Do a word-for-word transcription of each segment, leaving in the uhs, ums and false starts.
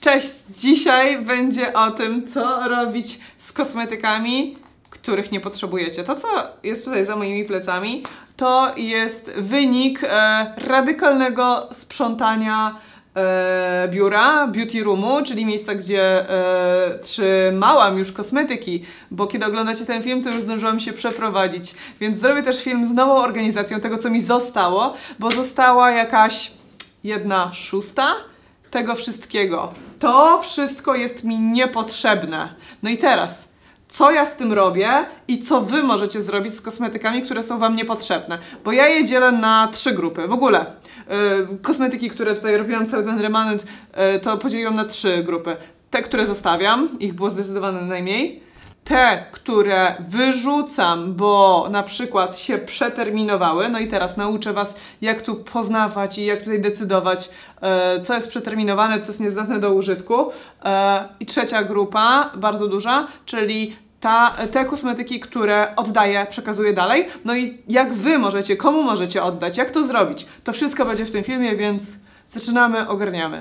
Cześć! Dzisiaj będzie o tym, co robić z kosmetykami, których nie potrzebujecie. To, co jest tutaj za moimi plecami, to jest wynik e, radykalnego sprzątania e, biura, beauty roomu, czyli miejsca, gdzie e, trzymałam już kosmetyki, bo kiedy oglądacie ten film, to już zdążyłam się przeprowadzić. Więc zrobię też film z nową organizacją tego, co mi zostało, bo została jakaś jedna szósta tego wszystkiego. To wszystko jest mi niepotrzebne. No i teraz, co ja z tym robię i co wy możecie zrobić z kosmetykami, które są wam niepotrzebne? Bo ja je dzielę na trzy grupy. W ogóle yy, kosmetyki, które tutaj robiłam, cały ten remanent, yy, to podzieliłam na trzy grupy. Te, które zostawiam, ich było zdecydowanie najmniej. Te, które wyrzucam, bo na przykład się przeterminowały. No i teraz nauczę was, jak tu poznawać i jak tutaj decydować, e, co jest przeterminowane, co jest niezdatne do użytku. E, I trzecia grupa, bardzo duża, czyli ta, te kosmetyki, które oddaję, przekazuję dalej. No i jak wy możecie, komu możecie oddać, jak to zrobić. To wszystko będzie w tym filmie, więc zaczynamy, ogarniamy.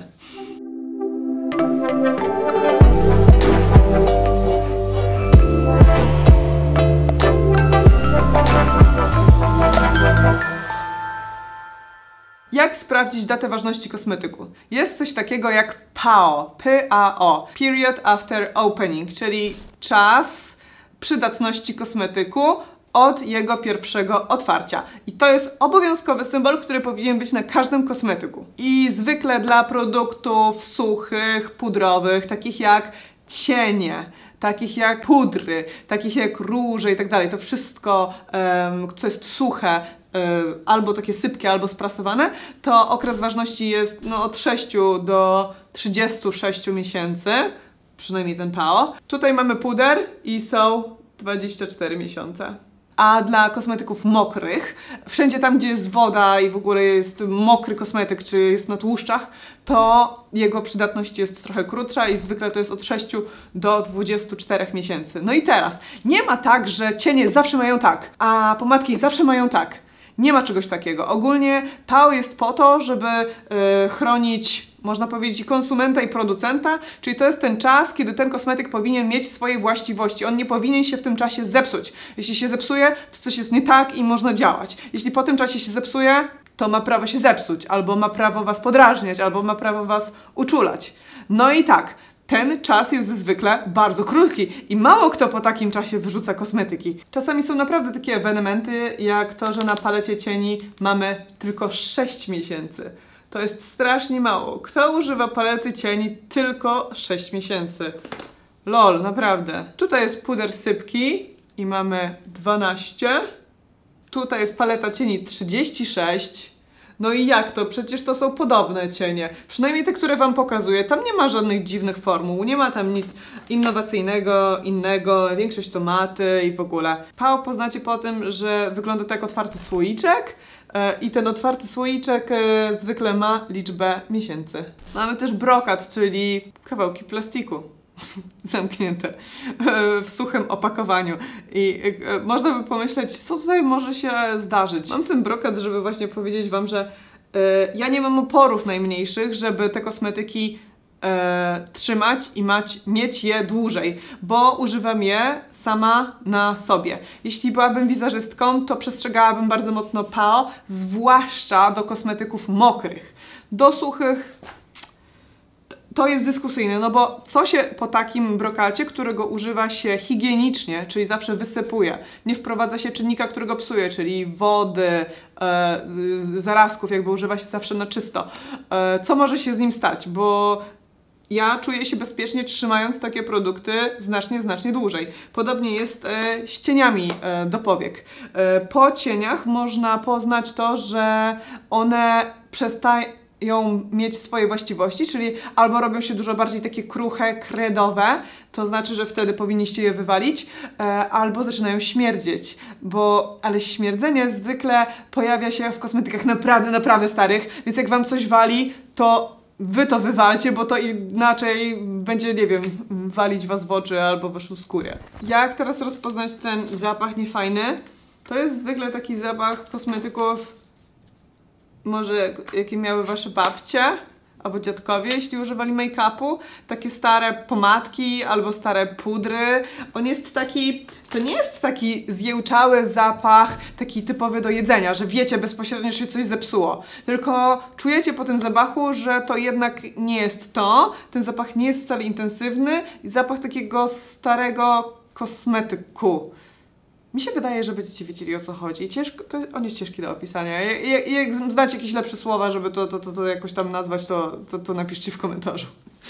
Jak sprawdzić datę ważności kosmetyku? Jest coś takiego jak P A O, P A O, Period After Opening, czyli czas przydatności kosmetyku od jego pierwszego otwarcia. I to jest obowiązkowy symbol, który powinien być na każdym kosmetyku. I zwykle dla produktów suchych, pudrowych, takich jak cienie, takich jak pudry, takich jak róże i tak dalej, to wszystko, um, co jest suche, albo takie sypkie, albo sprasowane, to okres ważności jest no, od sześciu do trzydziestu sześciu miesięcy, przynajmniej ten P A O. Tutaj mamy puder i są dwadzieścia cztery miesiące. A dla kosmetyków mokrych, wszędzie tam, gdzie jest woda i w ogóle jest mokry kosmetyk, czy jest na tłuszczach, to jego przydatność jest trochę krótsza i zwykle to jest od sześciu do dwudziestu czterech miesięcy. No i teraz, nie ma tak, że cienie zawsze mają tak, a pomadki zawsze mają tak. Nie ma czegoś takiego. Ogólnie P A O jest po to, żeby yy, chronić, można powiedzieć, konsumenta i producenta, czyli to jest ten czas, kiedy ten kosmetyk powinien mieć swoje właściwości. On nie powinien się w tym czasie zepsuć. Jeśli się zepsuje, to coś jest nie tak i można działać. Jeśli po tym czasie się zepsuje, to ma prawo się zepsuć, albo ma prawo was podrażniać, albo ma prawo was uczulać. No i tak. Ten czas jest zwykle bardzo krótki i mało kto po takim czasie wyrzuca kosmetyki. Czasami są naprawdę takie ewenementy, jak to, że na palecie cieni mamy tylko sześć miesięcy. To jest strasznie mało. Kto używa palety cieni tylko sześć miesięcy? Lol, naprawdę. Tutaj jest puder sypki i mamy dwanaście. Tutaj jest paleta cieni trzydzieści sześć. No i jak to? Przecież to są podobne cienie. Przynajmniej te, które wam pokazuję. Tam nie ma żadnych dziwnych formuł, nie ma tam nic innowacyjnego, innego. Większość to maty i w ogóle. P A O poznacie po tym, że wygląda tak jak otwarty słoiczek. I ten otwarty słoiczek zwykle ma liczbę miesięcy. Mamy też brokat, czyli kawałki plastiku. Zamknięte w suchym opakowaniu i można by pomyśleć, co tutaj może się zdarzyć. Mam ten brokat, żeby właśnie powiedzieć wam, że y, ja nie mam oporów najmniejszych, żeby te kosmetyki y, trzymać i mać, mieć je dłużej, bo używam je sama na sobie. Jeśli byłabym wizerzystką, to przestrzegałabym bardzo mocno P A O, zwłaszcza do kosmetyków mokrych. Do suchych to jest dyskusyjne, no bo co się po takim brokacie, którego używa się higienicznie, czyli zawsze wysypuje, nie wprowadza się czynnika, którego psuje, czyli wody, e, zarazków, jakby używa się zawsze na czysto. E, co może się z nim stać? Bo ja czuję się bezpiecznie trzymając takie produkty znacznie, znacznie dłużej. Podobnie jest e, z cieniami e, do powiek. E, po cieniach można poznać to, że one przestają ją mieć swoje właściwości, czyli albo robią się dużo bardziej takie kruche, kredowe, to znaczy, że wtedy powinniście je wywalić, e, albo zaczynają śmierdzieć, bo, ale śmierdzenie zwykle pojawia się w kosmetykach naprawdę, naprawdę starych, więc jak wam coś wali, to wy to wywalcie, bo to inaczej będzie, nie wiem, walić was w oczy albo waszą skórę. Jak teraz rozpoznać ten zapach niefajny? To jest zwykle taki zapach kosmetyków, może jakie miały wasze babcie, albo dziadkowie, jeśli używali make-upu, takie stare pomadki albo stare pudry. On jest taki, to nie jest taki zjełczały zapach, taki typowy do jedzenia, że wiecie bezpośrednio, że się coś zepsuło. Tylko czujecie po tym zapachu, że to jednak nie jest to, ten zapach nie jest wcale intensywny i zapach takiego starego kosmetyku. Mi się wydaje, że będziecie wiedzieli, o co chodzi. Ciężko, to, on jest ciężki do opisania. Jak, jak znacie jakieś lepsze słowa, żeby to, to, to, to jakoś tam nazwać, to, to, to napiszcie w komentarzu.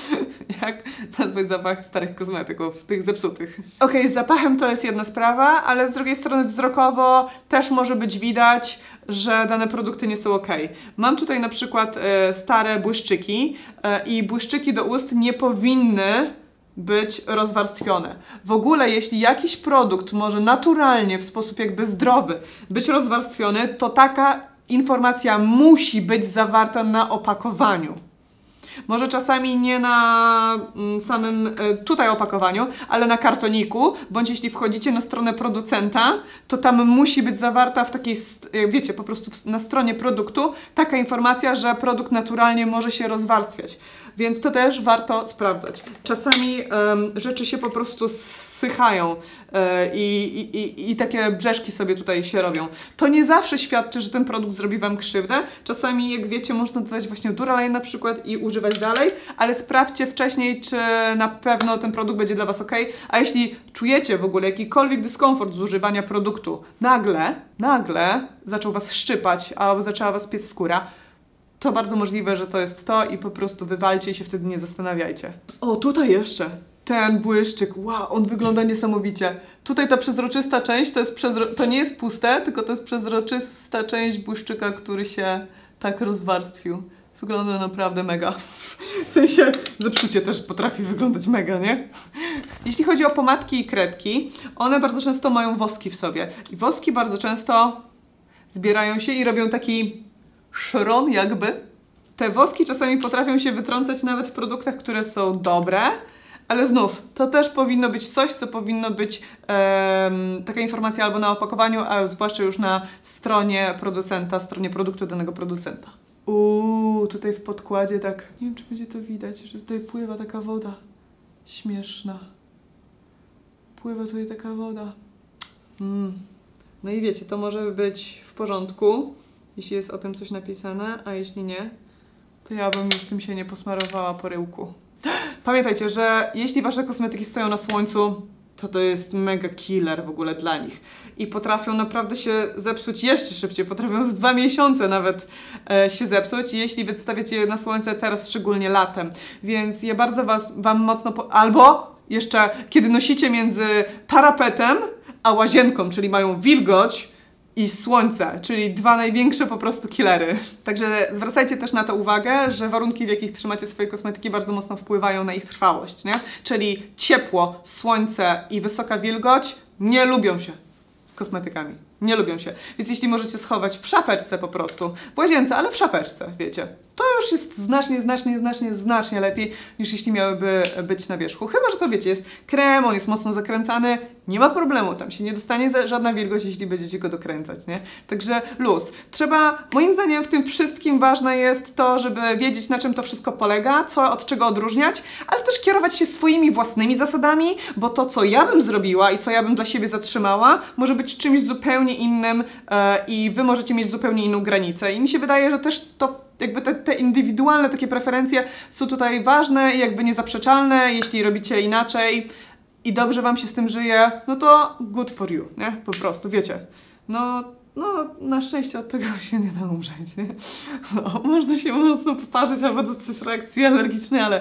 Jak nazwać zapach starych kosmetyków, tych zepsutych. Okej, okay, z zapachem to jest jedna sprawa, ale z drugiej strony wzrokowo też może być widać, że dane produkty nie są ok. Mam tutaj na przykład e, stare błyszczyki e, i błyszczyki do ust nie powinny być rozwarstwione. W ogóle jeśli jakiś produkt może naturalnie, w sposób jakby zdrowy być rozwarstwiony, to taka informacja musi być zawarta na opakowaniu. Może czasami nie na samym tutaj opakowaniu, ale na kartoniku, bądź jeśli wchodzicie na stronę producenta, to tam musi być zawarta w takiej, wiecie, po prostu na stronie produktu taka informacja, że produkt naturalnie może się rozwarstwiać. Więc to też warto sprawdzać. Czasami um, rzeczy się po prostu zsychają e, i, i, i takie brzeszki sobie tutaj się robią. To nie zawsze świadczy, że ten produkt zrobi Wam krzywdę. Czasami, jak wiecie, można dodać właśnie Duralane na przykład i używać dalej, ale sprawdźcie wcześniej, czy na pewno ten produkt będzie dla Was ok. A jeśli czujecie w ogóle jakikolwiek dyskomfort z używania produktu, nagle, nagle zaczął Was szczypać albo zaczęła Was piec skóra, to bardzo możliwe, że to jest to i po prostu wywalcie i się wtedy nie zastanawiajcie. O, tutaj jeszcze ten błyszczyk, wow, on wygląda niesamowicie. Tutaj ta przezroczysta część, to, jest przezro... to nie jest puste, tylko to jest przezroczysta część błyszczyka, który się tak rozwarstwił. Wygląda naprawdę mega. W sensie zepsucie też potrafi wyglądać mega, nie? Jeśli chodzi o pomadki i kredki, one bardzo często mają woski w sobie. I woski bardzo często zbierają się i robią taki szron jakby. Te woski czasami potrafią się wytrącać nawet w produktach, które są dobre, ale znów, to też powinno być coś, co powinno być um, taka informacja albo na opakowaniu, a zwłaszcza już na stronie producenta, stronie produktu danego producenta. Uuu, tutaj w podkładzie tak, nie wiem, czy będzie to widać, że tutaj pływa taka woda śmieszna. Pływa tutaj taka woda. Mm. No i wiecie, to może być w porządku, jeśli jest o tym coś napisane, a jeśli nie, to ja bym już tym się nie posmarowała po ryłku. Pamiętajcie, że jeśli Wasze kosmetyki stoją na słońcu, to to jest mega killer w ogóle dla nich. I potrafią naprawdę się zepsuć jeszcze szybciej, potrafią w dwa miesiące nawet e, się zepsuć, jeśli wystawiacie je na słońce teraz, szczególnie latem. Więc ja bardzo was, Wam mocno... Po... Albo jeszcze, kiedy nosicie między parapetem a łazienką, czyli mają wilgoć, i słońce, czyli dwa największe po prostu killery. Także zwracajcie też na to uwagę, że warunki, w jakich trzymacie swoje kosmetyki, bardzo mocno wpływają na ich trwałość, nie? Czyli ciepło, słońce i wysoka wilgoć nie lubią się z kosmetykami. Nie lubią się. Więc jeśli możecie schować w szafeczce po prostu, w łazience, ale w szafeczce, wiecie, to już jest znacznie, znacznie, znacznie, znacznie lepiej, niż jeśli miałyby być na wierzchu. Chyba że to wiecie, jest krem, on jest mocno zakręcany, nie ma problemu, tam się nie dostanie żadna wilgoć, jeśli będziecie go dokręcać, nie? Także luz. Trzeba, moim zdaniem w tym wszystkim ważne jest to, żeby wiedzieć, na czym to wszystko polega, co od czego odróżniać, ale też kierować się swoimi własnymi zasadami, bo to, co ja bym zrobiła i co ja bym dla siebie zatrzymała, może być czymś zupełnie innym e, i wy możecie mieć zupełnie inną granicę. I mi się wydaje, że też to jakby te, te indywidualne takie preferencje są tutaj ważne i jakby niezaprzeczalne. Jeśli robicie inaczej i dobrze Wam się z tym żyje, no to good for you, nie? Po prostu, wiecie. No, no na szczęście od tego się nie da umrzeć, nie? No, można się mocno poparzyć albo dostać reakcji alergicznej, ale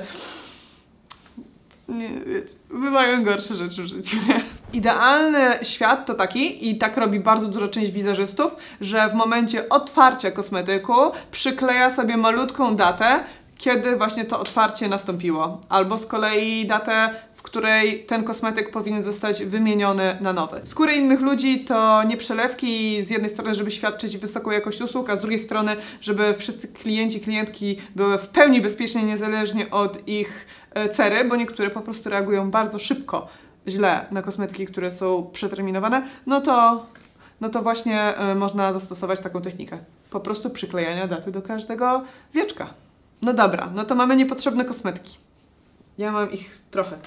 nie, wiecie, bywają gorsze rzeczy w życiu, nie? Idealny świat to taki, i tak robi bardzo duża część wizerzystów, że w momencie otwarcia kosmetyku przykleja sobie malutką datę, kiedy właśnie to otwarcie nastąpiło. Albo z kolei datę, w której ten kosmetyk powinien zostać wymieniony na nowy. Skóry innych ludzi to nie przelewki, z jednej strony, żeby świadczyć wysoką jakość usług, a z drugiej strony, żeby wszyscy klienci, klientki były w pełni bezpieczni, niezależnie od ich cery, bo niektóre po prostu reagują bardzo szybko źle na kosmetyki, które są przeterminowane, no to, no to właśnie y, można zastosować taką technikę. Po prostu przyklejania daty do każdego wieczka. No dobra, no to mamy niepotrzebne kosmetyki. Ja mam ich trochę.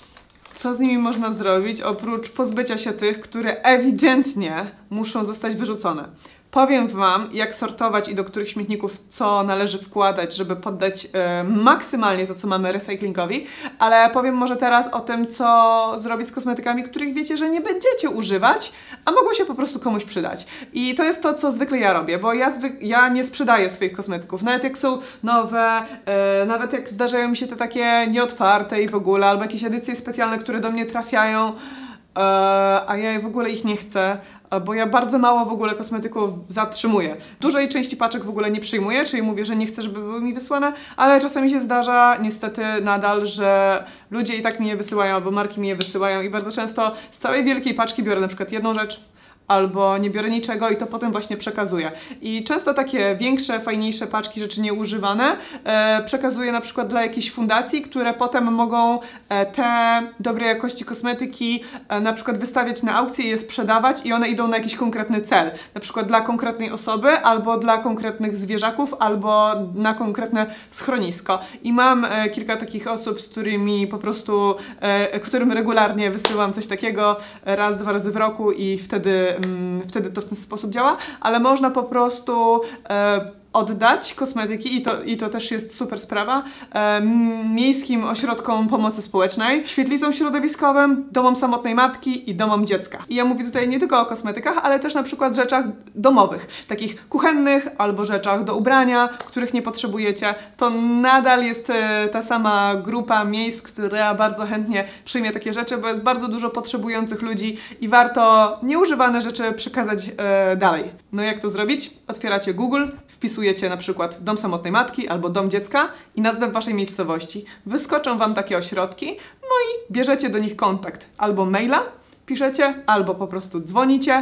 Co z nimi można zrobić, oprócz pozbycia się tych, które ewidentnie muszą zostać wyrzucone? Powiem Wam, jak sortować i do których śmietników co należy wkładać, żeby poddać e, maksymalnie to, co mamy, recyklingowi, ale powiem może teraz o tym, co zrobić z kosmetykami, których wiecie, że nie będziecie używać, a mogą się po prostu komuś przydać. I to jest to, co zwykle ja robię, bo ja, ja nie sprzedaję swoich kosmetyków, nawet jak są nowe, e, nawet jak zdarzają mi się te takie nieotwarte i w ogóle, albo jakieś edycje specjalne, które do mnie trafiają, e, a ja w ogóle ich nie chcę, bo ja bardzo mało w ogóle kosmetyków zatrzymuję. Dużej części paczek w ogóle nie przyjmuję, czyli mówię, że nie chcę, żeby były mi wysłane, ale czasami się zdarza niestety nadal, że ludzie i tak mi je wysyłają, albo marki mi je wysyłają i bardzo często z całej wielkiej paczki biorę na przykład jedną rzecz, albo nie biorę niczego i to potem właśnie przekazuję. I często takie większe, fajniejsze paczki, rzeczy nieużywane e, przekazuję na przykład dla jakichś fundacji, które potem mogą e, te dobrej jakości kosmetyki e, na przykład wystawiać na aukcję i je sprzedawać i one idą na jakiś konkretny cel. Na przykład dla konkretnej osoby, albo dla konkretnych zwierzaków, albo na konkretne schronisko. I mam e, kilka takich osób, z którymi po prostu, e, którym regularnie wysyłam coś takiego raz, dwa razy w roku i wtedy wtedy to w ten sposób działa, ale można po prostu e, oddać kosmetyki i to, i to też jest super sprawa e, miejskim ośrodkom pomocy społecznej, świetlicom środowiskowym, domom samotnej matki i domom dziecka. I ja mówię tutaj nie tylko o kosmetykach, ale też na przykład rzeczach domowych, takich kuchennych albo rzeczach do ubrania, których nie potrzebujecie. To nadal jest e, ta sama grupa miejsc, która bardzo chętnie przyjmie takie rzeczy, bo jest bardzo dużo potrzebujących ludzi i warto nieużywane rzeczy przekazać e, dalej. No jak to zrobić? Otwieracie Google, wpisujecie na przykład dom samotnej matki albo dom dziecka i nazwę waszej miejscowości. Wyskoczą wam takie ośrodki, no i bierzecie do nich kontakt. Albo maila piszecie, albo po prostu dzwonicie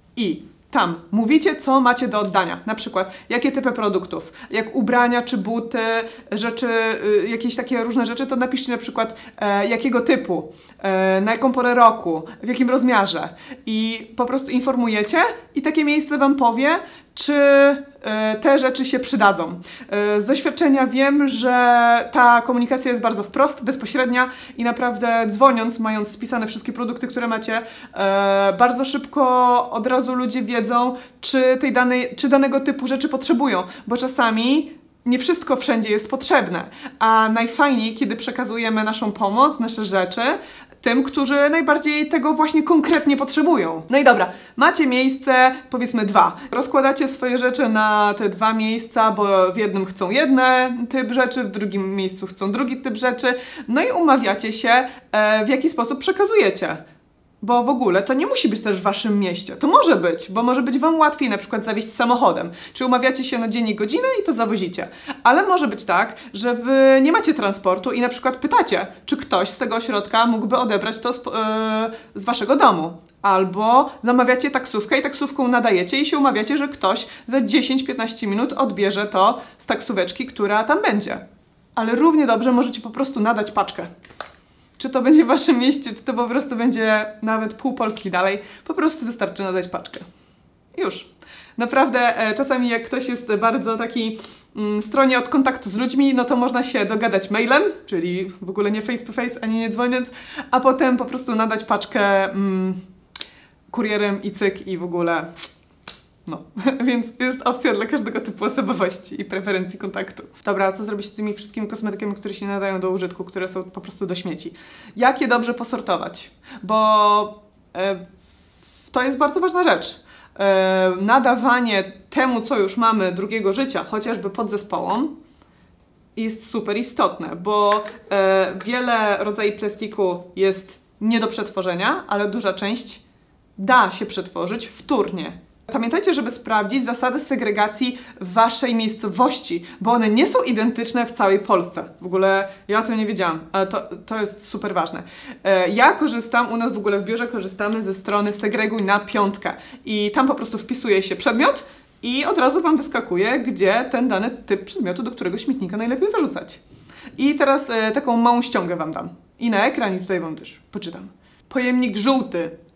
i tam mówicie, co macie do oddania. Na przykład, jakie typy produktów, jak ubrania czy buty, rzeczy, y, jakieś takie różne rzeczy, to napiszcie na przykład e, jakiego typu, e, na jaką porę roku, w jakim rozmiarze. I po prostu informujecie i takie miejsce wam powie, czy e, te rzeczy się przydadzą. E, z doświadczenia wiem, że ta komunikacja jest bardzo wprost, bezpośrednia i naprawdę dzwoniąc, mając spisane wszystkie produkty, które macie, e, bardzo szybko od razu ludzie wiedzą, czy, tej danej, czy danego typu rzeczy potrzebują, bo czasami nie wszystko wszędzie jest potrzebne, a najfajniej, kiedy przekazujemy naszą pomoc, nasze rzeczy tym, którzy najbardziej tego właśnie konkretnie potrzebują. No i dobra, macie miejsce, powiedzmy dwa. Rozkładacie swoje rzeczy na te dwa miejsca, bo w jednym chcą jeden typ rzeczy, w drugim miejscu chcą drugi typ rzeczy, no i umawiacie się, e, w jaki sposób przekazujecie. Bo w ogóle to nie musi być też w waszym mieście. To może być, bo może być wam łatwiej na przykład zawieźć samochodem. Czy umawiacie się na dzień i godzinę i to zawozicie. Ale może być tak, że wy nie macie transportu i na przykład pytacie, czy ktoś z tego ośrodka mógłby odebrać to z, yy, z waszego domu. Albo zamawiacie taksówkę i taksówką nadajecie i się umawiacie, że ktoś za dziesięć do piętnastu minut odbierze to z taksóweczki, która tam będzie. Ale równie dobrze możecie po prostu nadać paczkę. Czy to będzie w waszym mieście, czy to po prostu będzie nawet pół Polski dalej, po prostu wystarczy nadać paczkę. Już. Naprawdę e, czasami jak ktoś jest bardzo taki mm, stronie od kontaktu z ludźmi, no to można się dogadać mailem, czyli w ogóle nie face to face, ani nie dzwoniąc, a potem po prostu nadać paczkę mm, kurierem i cyk i w ogóle... No, więc jest opcja dla każdego typu osobowości i preferencji kontaktu. Dobra, co zrobić z tymi wszystkimi kosmetykami, które się nie nadają do użytku, które są po prostu do śmieci? Jak je dobrze posortować? Bo e, to jest bardzo ważna rzecz. E, nadawanie temu, co już mamy, drugiego życia, chociażby podzespołom, jest super istotne, bo e, wiele rodzajów plastiku jest nie do przetworzenia, ale duża część da się przetworzyć wtórnie. Pamiętajcie, żeby sprawdzić zasady segregacji w waszej miejscowości, bo one nie są identyczne w całej Polsce. W ogóle ja o tym nie wiedziałam, ale to, to jest super ważne. Ja korzystam, u nas w ogóle w biurze korzystamy ze strony Segreguj na piątkę i tam po prostu wpisuje się przedmiot i od razu wam wyskakuje, gdzie ten dany typ przedmiotu, do którego śmietnika najlepiej wyrzucać. I teraz e, taką małą ściągę wam dam. I na ekranie tutaj wam też poczytam. Pojemnik żółty.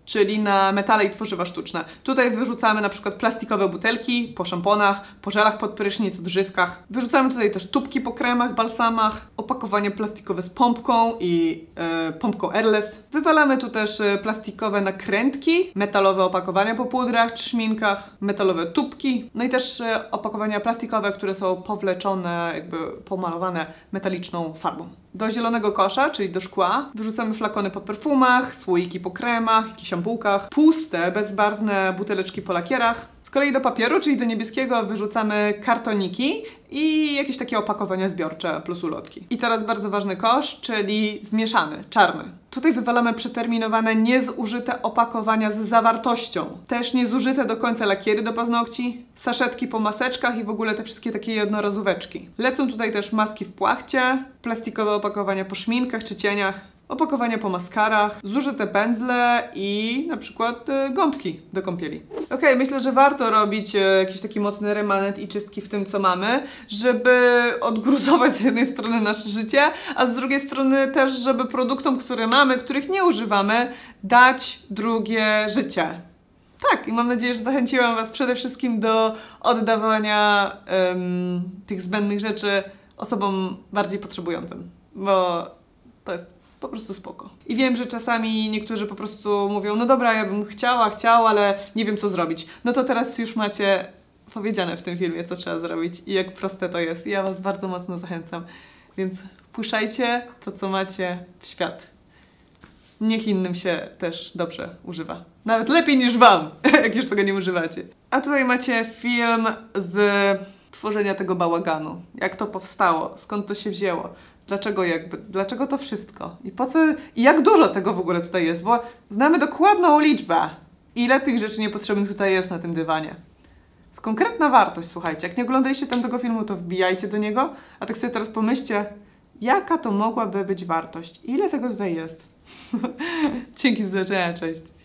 czyli na metale i tworzywa sztuczne. Tutaj wyrzucamy na przykład plastikowe butelki po szamponach, po żelach pod prysznic, odżywkach. Wyrzucamy tutaj też tubki po kremach, balsamach, opakowanie plastikowe z pompką i e, pompką airless. Wywalamy tu też e, plastikowe nakrętki, metalowe opakowania po pudrach czy szminkach, metalowe tubki, no i też e, opakowania plastikowe, które są powleczone, jakby pomalowane metaliczną farbą. Do zielonego kosza, czyli do szkła, wyrzucamy flakony po perfumach, słoiki po kremach, jakichś ampułkach, puste, bezbarwne buteleczki po lakierach. Z kolei do papieru, czyli do niebieskiego, wyrzucamy kartoniki i jakieś takie opakowania zbiorcze plus ulotki. I teraz bardzo ważny kosz, czyli zmieszany, czarny. Tutaj wywalamy przeterminowane, niezużyte opakowania z zawartością. Też niezużyte do końca lakiery do paznokci, saszetki po maseczkach i w ogóle te wszystkie takie jednorazóweczki. Lecą tutaj też maski w płachcie, plastikowe opakowania po szminkach czy cieniach, opakowania po maskarach, zużyte pędzle i na przykład y, gąbki do kąpieli. Ok, myślę, że warto robić y, jakiś taki mocny remanent i czystki w tym, co mamy, żeby odgruzować z jednej strony nasze życie, a z drugiej strony też, żeby produktom, które mamy, których nie używamy, dać drugie życie. Tak, i mam nadzieję, że zachęciłam Was przede wszystkim do oddawania ym, tych zbędnych rzeczy osobom bardziej potrzebującym, bo to jest po prostu spoko. I wiem, że czasami niektórzy po prostu mówią, no dobra, ja bym chciała, chciał, ale nie wiem, co zrobić. No to teraz już macie powiedziane w tym filmie, co trzeba zrobić i jak proste to jest. I ja Was bardzo mocno zachęcam. Więc wpuszczajcie to, co macie, w świat. Niech innym się też dobrze używa. Nawet lepiej niż Wam, jak już tego nie używacie. A tutaj macie film z tworzenia tego bałaganu. Jak to powstało, skąd to się wzięło. Dlaczego jakby, dlaczego to wszystko? I po co, i jak dużo tego w ogóle tutaj jest, bo znamy dokładną liczbę, ile tych rzeczy niepotrzebnych tutaj jest na tym dywanie. Jest konkretna wartość, słuchajcie, jak nie oglądaliście tamtego filmu, to wbijajcie do niego, a tak sobie teraz pomyślcie, jaka to mogłaby być wartość, ile tego tutaj jest. Dzięki za zobaczenia, cześć.